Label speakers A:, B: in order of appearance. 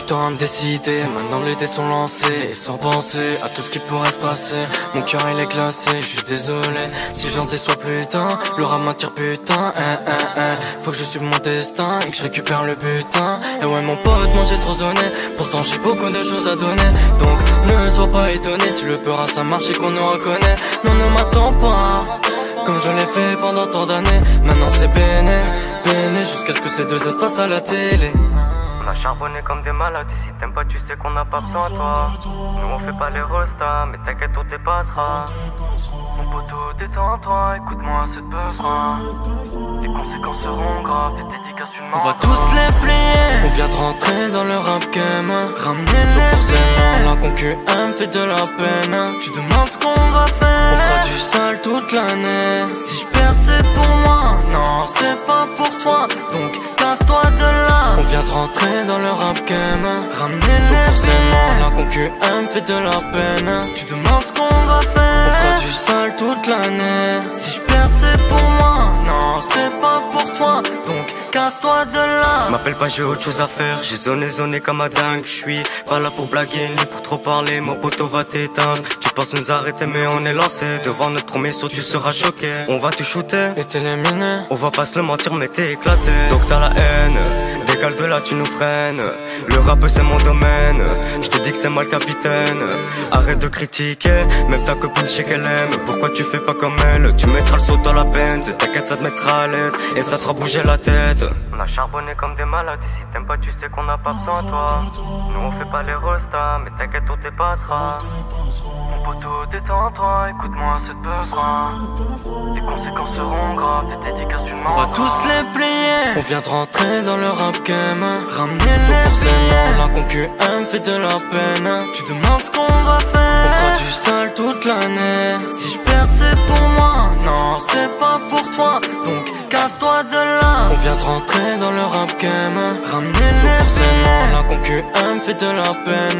A: temps à me décider, maintenant les dés sont lancés. Et sans penser à tout ce qui pourrait se passer, mon cœur il est glacé, je suis désolé si j'en déçois putain. Le rap m'attire putain, faut que je suive mon destin et que je récupère le butin. Et ouais mon pote, moi j'ai trop zoné, pourtant j'ai beaucoup de choses à donner. Donc ne sois pas étonné si le peur à ça marche et qu'on nous reconnaît. Non ne m'attends pas, comme je l'ai fait pendant tant d'années. Maintenant c'est béné, béné, jusqu'à ce que ces deux se passent à la télé.
B: On a charbonné comme des malades, si t'aimes pas tu sais qu'on n'a pas besoin de toi. Nous on fait pas les restas, mais t'inquiète on dépassera. Mon poteau détends-toi, écoute-moi cette besoin. Les conséquences seront graves, tes dédicaces tu
A: on va tous les plier. On vient de rentrer dans le rap game, ramener les forcément la concu me fait de la peine. Tu demandes ce qu'on va faire, on fera du sale toute l'année. Si je perds c'est pour moi, non c'est pas pour toi. Donc casse-toi de là. On vient de rentrer dans le rap game, ramener les forcément la concu me fait de la peine. Tu demandes ce qu'on va faire, on fera du sale toute l'année. Si je perds c'est pour moi, non c'est pas pour toi. Donc casse-toi de là.
B: M'appelle pas, j'ai autre chose à faire. J'ai zoné comme un dingue. J'suis pas là pour blaguer ni pour trop parler. Mon poteau va t'éteindre. Tu penses nous arrêter mais on est lancé. Devant notre premier saut tu seras choqué. On va te shooter
A: et t'éliminer.
B: On va pas se le mentir mais t'es éclaté. Donc t'as la haine, décale de là tu nous freines. Le rap c'est mon domaine. J'te dis que c'est moi le capitaine. Arrête de critiquer, même ta copine je sais qu'elle aime. Pourquoi tu fais pas comme elle? Tu mettras le saut dans la Benz. T'inquiète ça te mettra à l'aise et ça te fera bouger la tête. On a charbonné comme des malades, si t'aimes pas tu sais qu'on n'a pas besoin de toi. Nous on fait pas les restas, mais t'inquiète on dépassera. Mon poteau détends-toi, écoute-moi cette besoin. Les conséquences seront graves, tes dédicaces tu m'en.
A: On va tous les plier. On vient de rentrer dans le rap game, ramener les forcément la concu me fait de la peine. Tu demandes ce qu'on va faire, on fera du sale toute l'année. Si je perds c'est pour moi, non c'est pas pour toi. Donc casse-toi de là. On vient de rentrer dans le rap game, ramener les forcément la concu me fait de la peine.